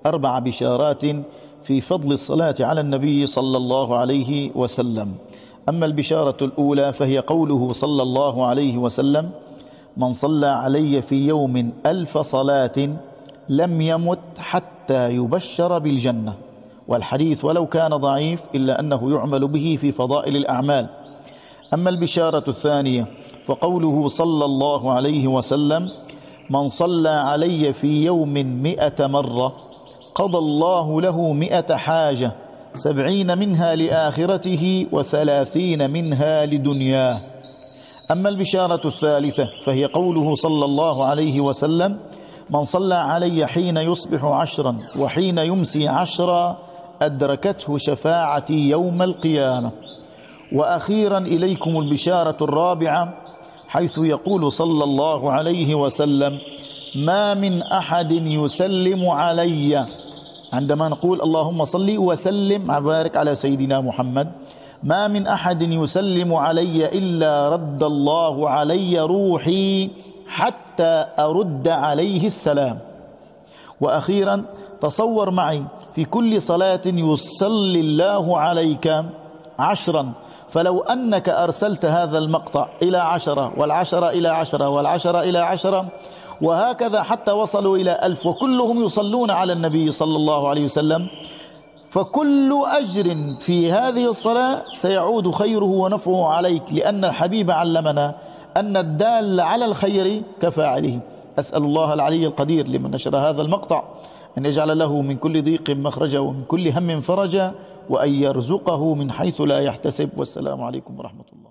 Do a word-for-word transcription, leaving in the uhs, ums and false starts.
أربع بشارات في فضل الصلاة على النبي صلى الله عليه وسلم. أما البشارة الأولى فهي قوله صلى الله عليه وسلم: من صلى علي في يوم ألف صلاة لم يمت حتى يبشر بالجنة. والحديث ولو كان ضعيف إلا أنه يعمل به في فضائل الأعمال. أما البشارة الثانية فقوله صلى الله عليه وسلم: من صلى علي في يوم مئة مرة قضى الله له مئة حاجة، سبعين منها لآخرته وثلاثين منها لدنياه. أما البشارة الثالثة فهي قوله صلى الله عليه وسلم: من صلى علي حين يصبح عشرا وحين يمسي عشرا أدركته شفاعتي يوم القيامة. وأخيرا إليكم البشارة الرابعة، حيث يقول صلى الله عليه وسلم: ما من أحد يسلم علي، عندما نقول اللهم صل وسلم وبارك على سيدنا محمد، ما من أحد يسلم علي إلا رد الله علي روحي حتى أرد عليه السلام. وأخيرا تصور معي في كل صلاة يصلي الله عليك عشرا، فلو أنك أرسلت هذا المقطع إلى عشرة والعشرة إلى عشرة والعشرة إلى عشرة وهكذا حتى وصلوا إلى ألف وكلهم يصلون على النبي صلى الله عليه وسلم، فكل أجر في هذه الصلاة سيعود خيره ونفعه عليك، لأن الحبيب علمنا أن الدال على الخير كفاعله. أسأل الله العلي القدير لمن نشر هذا المقطع أن يجعل له من كل ضيق مخرجا ومن كل هم فرجا، وأن يرزقه من حيث لا يحتسب. والسلام عليكم ورحمة الله.